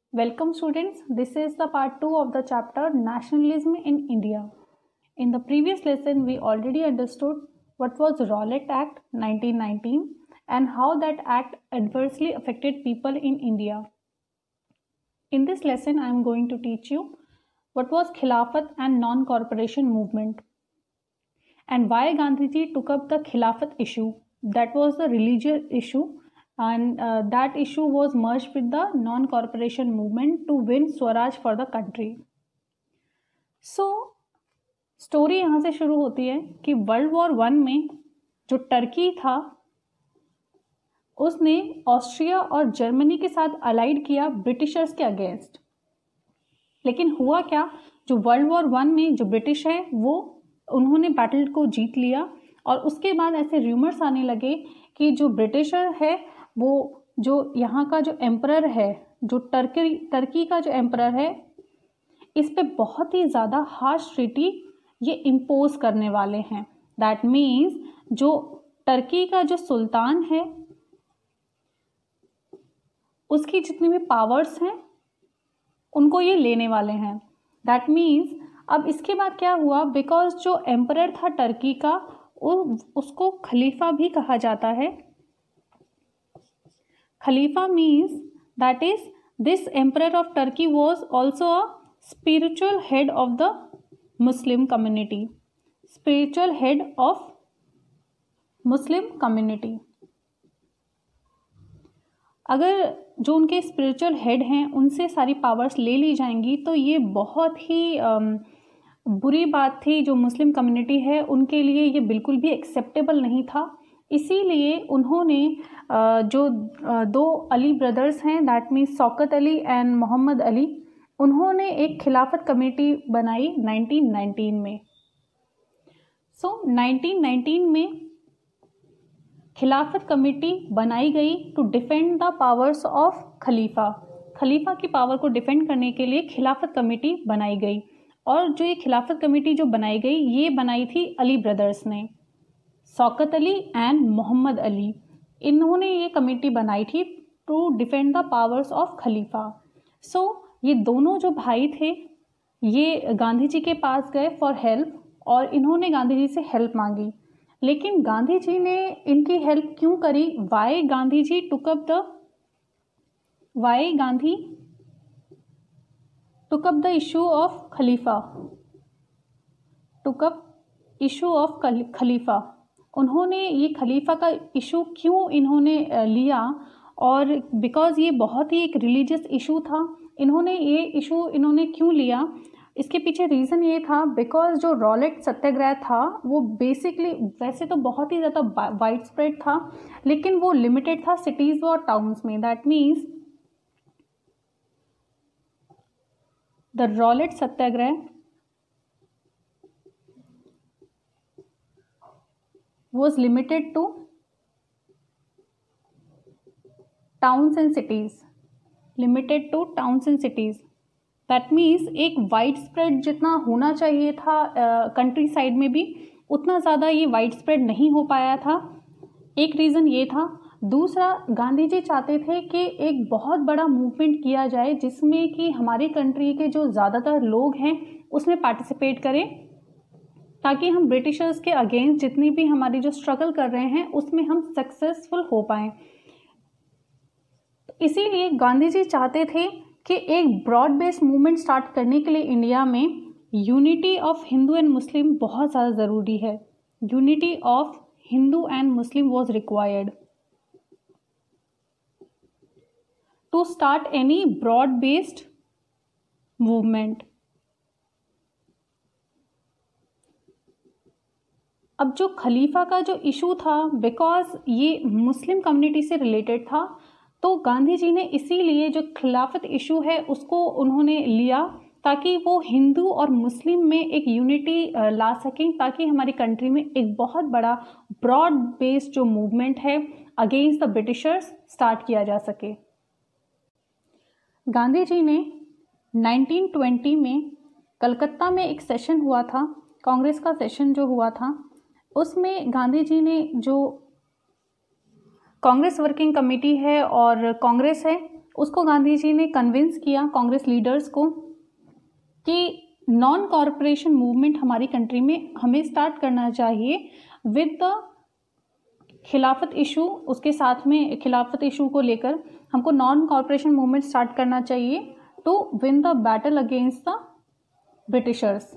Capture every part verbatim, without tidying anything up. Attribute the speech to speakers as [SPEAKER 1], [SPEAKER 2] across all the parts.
[SPEAKER 1] Welcome students, this is the part two of the chapter Nationalism in India. In the previous lesson we already understood what was Rowlatt Act nineteen nineteen and how that act adversely affected people in India. In this lesson I am going to teach you what was Khilafat and non-corporation movement and why Gandhiji took up the Khilafat issue. That was the religious issue and uh, that issue was merged with the non-corporation movement to win Swaraj for the country. So story यहाँ से शुरू होती है कि world war one में जो Turkey था उसने ऑस्ट्रिया और जर्मनी के साथ अलाइड किया ब्रिटिशर्स के अगेंस्ट। लेकिन हुआ क्या, जो वर्ल्ड वॉर वन में जो ब्रिटिश है वो उन्होंने बैटल को जीत लिया और उसके बाद ऐसे र्यूमर्स आने लगे कि जो ब्रिटिशर है वो जो यहाँ का जो एम्परर है, जो टर्की टर्की का जो एम्परर है, इस पे बहुत ही ज़्यादा हार्श ट्रीटी ये इम्पोज करने वाले हैं। दैट मीन्स जो टर्की का जो सुल्तान है उसकी जितनी भी पावर्स हैं उनको ये लेने वाले हैं। दैट मीन्स अब इसके बाद क्या हुआ, बिकॉज जो एम्परर था टर्की का उसको खलीफा भी कहा जाता है। Khalifa means that is this emperor of Turkey was also a spiritual head of the Muslim community. Spiritual head of Muslim community. अगर जो उनके स्पिरिचुअल हेड हैं उनसे सारी पावर्स ले ली जाएंगी तो ये बहुत ही बुरी बात थी। जो मुस्लिम कम्युनिटी है उनके लिए ये बिल्कुल भी एक्सेप्टेबल नहीं था। इसीलिए उन्होंने जो दो अली ब्रदर्स हैं, that means Shaukat Ali and Mohammad Ali, उन्होंने एक खिलाफत कमेटी बनाई नाइनटीन नाइनटीन में। सो so, नाइनटीन नाइनटीन में खिलाफत कमेटी बनाई गई to defend the powers of Khalifa. खलीफा की पावर को डिफेंड करने के लिए खिलाफत कमेटी बनाई गई और जो ये खिलाफत कमेटी जो बनाई गई ये बनाई थी अली ब्रदर्स ने, शौकत अली एंड मोहम्मद अली। इन्होंने ये कमेटी बनाई थी to defend the powers of Khalifa. So ये दोनों जो भाई थे ये गांधी जी के पास गए फॉर हेल्प और इन्होंने गांधी जी से हेल्प मांगी। लेकिन गांधी जी ने इनकी हेल्प क्यों करी? Why Gandhi ji took up the why Gandhi took up the issue of Khalifa took up issue of Khalifa उन्होंने ये खलीफा का इशू क्यों इन्होंने लिया? और बिकॉज़ ये बहुत ही एक रिलीजियस इशू था, इन्होंने ये इशू इन्होंने क्यों लिया? इसके पीछे रीज़न ये था बिकॉज़ जो रॉलेट सत्याग्रह था वो बेसिकली वैसे तो बहुत ही ज़्यादा वाइड स्प्रेड था लेकिन वो लिमिटेड था सिटीज़ और टाउन्स में। That means the Rowlatt Satyagraha was limited to towns and cities. Limited to towns and cities. That means एक वाइड स्प्रेड जितना होना चाहिए था कंट्री uh, साइड में भी उतना ज़्यादा ये वाइड स्प्रेड नहीं हो पाया था। एक रीज़न ये था। दूसरा, गांधी जी चाहते थे कि एक बहुत बड़ा मूवमेंट किया जाए जिसमें कि हमारी कंट्री के जो ज़्यादातर लोग हैं उसमें पार्टिसिपेट करें ताकि हम ब्रिटिशर्स के अगेंस्ट जितनी भी हमारी जो स्ट्रगल कर रहे हैं उसमें हम सक्सेसफुल हो पाएँ। इसीलिए गांधी जी चाहते थे कि एक ब्रॉड बेस्ड मूवमेंट स्टार्ट करने के लिए इंडिया में unity of Hindu and Muslim बहुत ज़्यादा ज़रूरी है। Unity of Hindu and Muslim was required to start any broad based movement. अब जो खलीफा का जो इशू था बिकॉज ये मुस्लिम कम्युनिटी से रिलेटेड था तो गांधी जी ने इसीलिए जो खिलाफत इशू है उसको उन्होंने लिया ताकि वो हिंदू और मुस्लिम में एक यूनिटी ला सकें, ताकि हमारी कंट्री में एक बहुत बड़ा ब्रॉड बेस्ड जो मूवमेंट है अगेंस्ट द ब्रिटिशर्स स्टार्ट किया जा सके। गांधी जी ने नाइनटीन ट्वेंटी में कलकत्ता में एक सेशन हुआ था, कांग्रेस का सेशन जो हुआ था उसमें गांधी जी ने जो कांग्रेस वर्किंग कमेटी है और कांग्रेस है उसको गांधी जी ने कन्विंस किया कांग्रेस लीडर्स को कि नॉन कॉरपोरेशन मूवमेंट हमारी कंट्री में हमें स्टार्ट करना चाहिए विद द खिलाफत इशू। उसके साथ में खिलाफत इशू को लेकर हमको नॉन कॉरपोरेशन मूवमेंट स्टार्ट करना चाहिए to win the battle against the Britishers.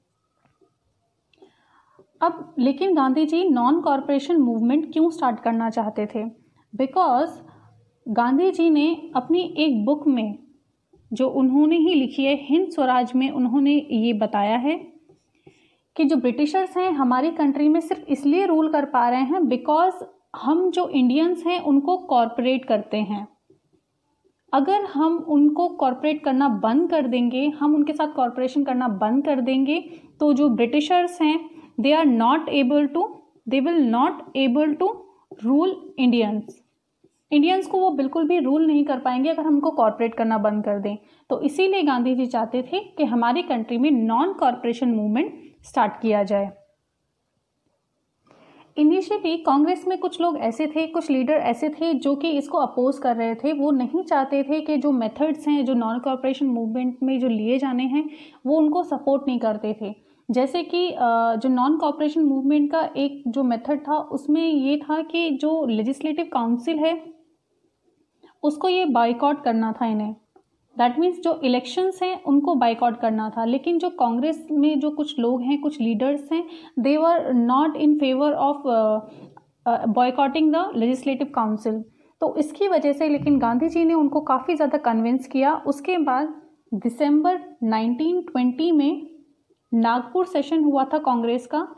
[SPEAKER 1] अब लेकिन Gandhi ji non corporation movement क्यों स्टार्ट करना चाहते थे? बिकॉज गांधी जी ने अपनी एक बुक में जो उन्होंने ही लिखी है, हिंद स्वराज में, उन्होंने ये बताया है कि जो ब्रिटिशर्स हैं हमारी कंट्री में सिर्फ इसलिए रूल कर पा रहे हैं बिकॉज हम जो इंडियंस हैं उनको कॉरपोरेट करते हैं। अगर हम उनको कॉरपोरेट करना बंद कर देंगे, हम उनके साथ कॉरपोरेशन करना बंद कर देंगे, तो जो ब्रिटिशर्स हैं they are not able to they will not able to rule Indians. Indians को वो बिल्कुल भी रूल नहीं कर पाएंगे अगर हमको कॉरपोरेट करना बंद कर दें। तो इसीलिए गांधी जी चाहते थे कि हमारी कंट्री में नॉन कॉरपोरेशन मूवमेंट स्टार्ट किया जाए। इनिशियली कांग्रेस में कुछ लोग ऐसे थे, कुछ लीडर ऐसे थे जो कि इसको अपोज कर रहे थे। वो नहीं चाहते थे कि जो मेथड्स हैं जो नॉन कॉरपोरेशन मूवमेंट में जो लिए जाने हैं वो उनको सपोर्ट नहीं करते थे। जैसे कि जो नॉन कॉरपोरेशन मूवमेंट का एक जो मेथड था उसमें ये था कि जो लेजिस्लेटिव काउंसिल है उसको ये बाइकआउट करना था इन्हें। दैट मीन्स जो इलेक्शंस हैं उनको बाइकआउट करना था। लेकिन जो कांग्रेस में जो कुछ लोग हैं, कुछ लीडर्स हैं, they were not in favour of boycotting the legislative council. तो इसकी वजह से लेकिन गांधी जी ने उनको काफ़ी ज़्यादा कन्विंस किया। उसके बाद दिसंबर नाइनटीन ट्वेंटी में नागपुर सेशन हुआ था कांग्रेस का।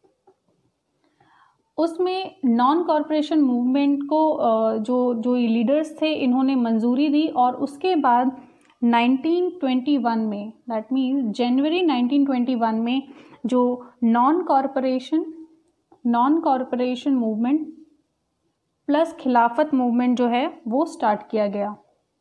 [SPEAKER 1] उसमें नॉन कॉरपोरेशन मूवमेंट को जो जो लीडर्स थे इन्होंने मंजूरी दी और उसके बाद नाइनटीन ट्वेंटी वन में, that means January nineteen twenty one में, जो non corporation non corporation movement plus Khilafat movement जो है वो स्टार्ट किया गया।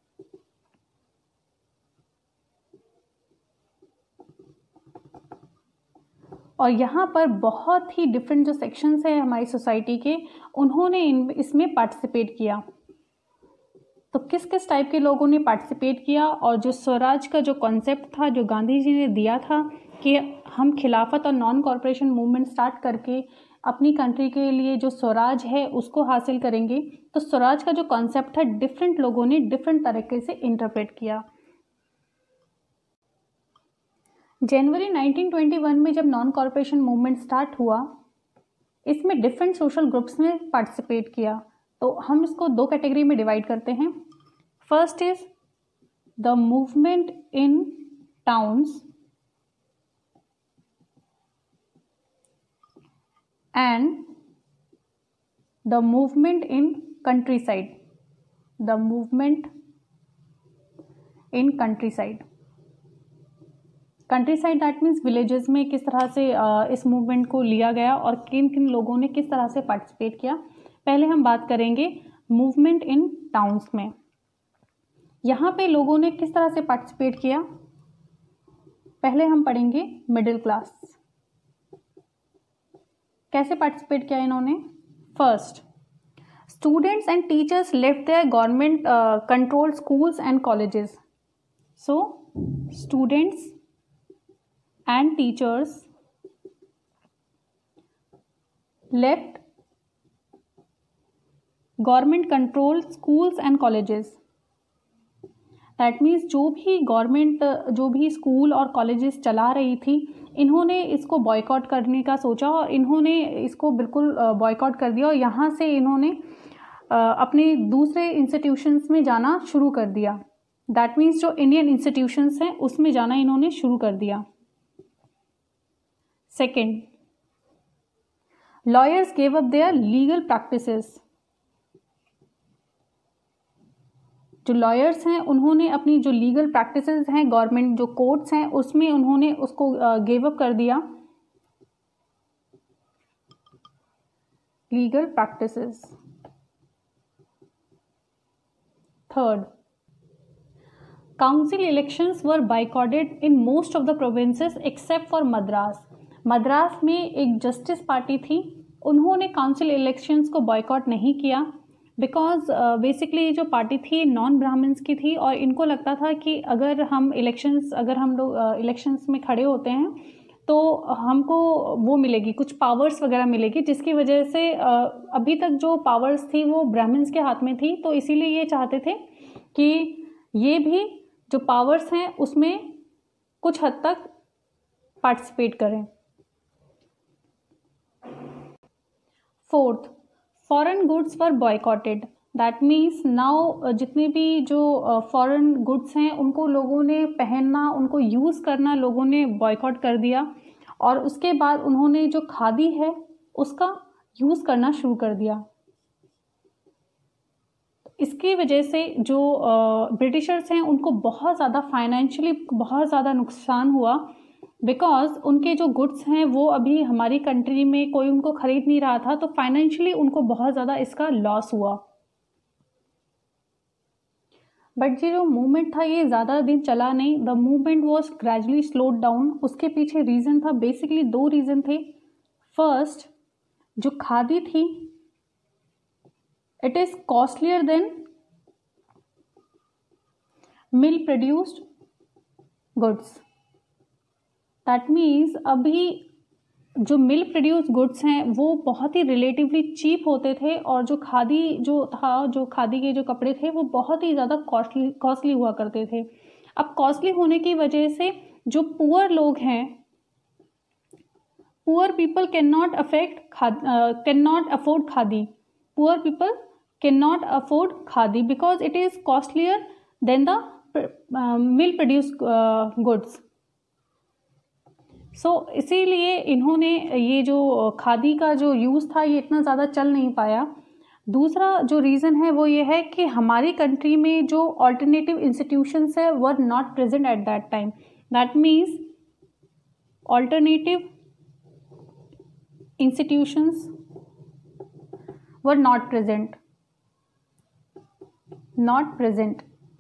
[SPEAKER 1] और यहाँ पर बहुत ही डिफरेंट जो सेक्शंस हैं हमारी सोसाइटी के, उन्होंने इन इसमें पार्टिसिपेट किया। तो किस किस टाइप के लोगों ने पार्टिसिपेट किया और जो स्वराज का जो कॉन्सेप्ट था जो गांधी जी ने दिया था कि हम खिलाफत और नॉन कॉरपोरेशन मूवमेंट स्टार्ट करके अपनी कंट्री के लिए जो स्वराज है उसको हासिल करेंगे। तो स्वराज का जो कॉन्सेप्ट है डिफरेंट लोगों ने डिफरेंट तरीके से इंटरप्रेट किया। जनवरी नाइनटीन ट्वेंटी वन में जब नॉन कॉरपोरेशन मूवमेंट स्टार्ट हुआ, इसमें डिफरेंट सोशल ग्रुप्स ने पार्टिसिपेट किया। तो हम इसको दो कैटेगरी में डिवाइड करते हैं। First is the movement in towns and the movement in countryside the movement in countryside countryside that means villages में किस तरह से इस मूवमेंट को लिया गया और किन किन लोगों ने किस तरह से पार्टिसिपेट किया। पहले हम बात करेंगे मूवमेंट इन टाउन्स में। यहाँ पे लोगों ने किस तरह से पार्टिसिपेट किया। पहले हम पढ़ेंगे मिडिल क्लास, कैसे पार्टिसिपेट किया इन्होंने। First, students and teachers left their government controlled schools and colleges. So students and teachers left government controlled schools and colleges. That means जो भी गवर्नमेंट जो भी स्कूल और कॉलेजेस चला रही थी इन्होंने इसको बॉयकॉट करने का सोचा और इन्होंने इसको बिल्कुल बॉयकॉट कर दिया और यहाँ से इन्होंने अपने दूसरे इंस्टीट्यूशंस में जाना शुरू कर दिया। दैट मीन्स जो इंडियन इंस्टीट्यूशंस हैं उसमें जाना इन्होंने शुरू कर दिया। Second, lawyers gave up their legal practices. जो लॉयर्स हैं उन्होंने अपनी जो लीगल प्रैक्टिसेस हैं, गवर्नमेंट जो कोर्ट्स हैं उसमें उन्होंने उसको गिव अप कर दिया। Legal practices. Third, council elections were boycotted in most of the provinces except for Madras. Madras में एक जस्टिस पार्टी थी, उन्होंने काउंसिल इलेक्शंस को बॉयकॉट नहीं किया, बिकॉज बेसिकली जो पार्टी थी नॉन ब्राह्मण्स की थी और इनको लगता था कि अगर हम इलेक्शंस अगर हम लोग इलेक्शंस में खड़े होते हैं तो हमको वो मिलेगी, कुछ पावर्स वगैरह मिलेगी, जिसकी वजह से uh, अभी तक जो पावर्स थी वो ब्राह्मण्स के हाथ में थी। तो इसीलिए ये चाहते थे कि ये भी जो पावर्स हैं उसमें कुछ हद तक पार्टिसिपेट करें। Fourth, foreign goods were boycotted. That means now जितने भी जो फॉरेन uh, गुड्स हैं उनको लोगों ने पहनना, उनको यूज़ करना लोगों ने बॉयकॉट कर दिया और उसके बाद उन्होंने जो खादी है उसका यूज़ करना शुरू कर दिया। इसकी वजह से जो ब्रिटिशर्स uh, हैं उनको बहुत ज़्यादा फाइनेंशियली बहुत ज़्यादा नुकसान हुआ, बिकॉज उनके जो गुड्स हैं वो अभी हमारी कंट्री में कोई उनको ख़रीद नहीं रहा था, तो फाइनेंशियली उनको बहुत ज़्यादा इसका लॉस हुआ। बट ये जो मूवमेंट था ये ज़्यादा दिन चला नहीं। The movement was gradually slowed down. उसके पीछे रीज़न था, बेसिकली दो रीज़न थे। फर्स्ट, जो खादी थी it is costlier than mill produced goods. That means अभी जो मिल प्रोड्यूस गुड्स हैं वो बहुत ही रिलेटिवली चीप होते थे और जो खादी जो था जो खादी के जो कपड़े थे वो बहुत ही ज़्यादा कॉस्टली कॉस्टली हुआ करते थे। अब कॉस्टली होने की वजह से जो पुअर लोग हैं, poor people can not affect खाद can not afford khadi poor people can not afford khadi because it is costlier than the mill produce goods. So so, इसीलिए इन्होंने ये जो खादी का जो यूज़ था ये इतना ज़्यादा चल नहीं पाया। दूसरा जो रीज़न है वो ये है कि हमारी कंट्री में जो ऑल्टरनेटिव इंस्टीट्यूशंस है were not present at that time. That means alternative institutions were not present not present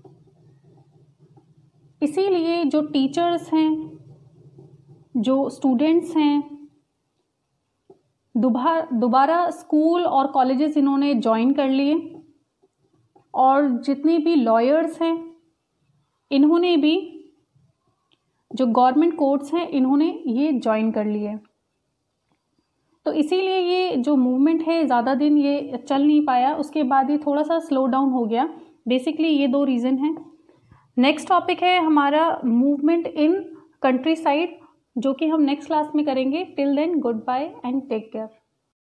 [SPEAKER 1] इसीलिए जो टीचर्स हैं, जो स्टूडेंट्स हैं, दोबारा दोबारा स्कूल और कॉलेजेस इन्होंने ज्वाइन कर लिए और जितने भी लॉयर्स हैं इन्होंने भी, जो गवर्नमेंट कोर्ट्स हैं इन्होंने ये ज्वाइन कर लिए। तो इसीलिए ये जो मूवमेंट है ज़्यादा दिन ये चल नहीं पाया, उसके बाद ये थोड़ा सा स्लो डाउन हो गया। बेसिकली ये दो रीज़न हैं। नेक्स्ट टॉपिक है हमारा मूवमेंट इन कंट्री साइड, जो कि हम नेक्स्ट क्लास में करेंगे। Till then goodbye and take care.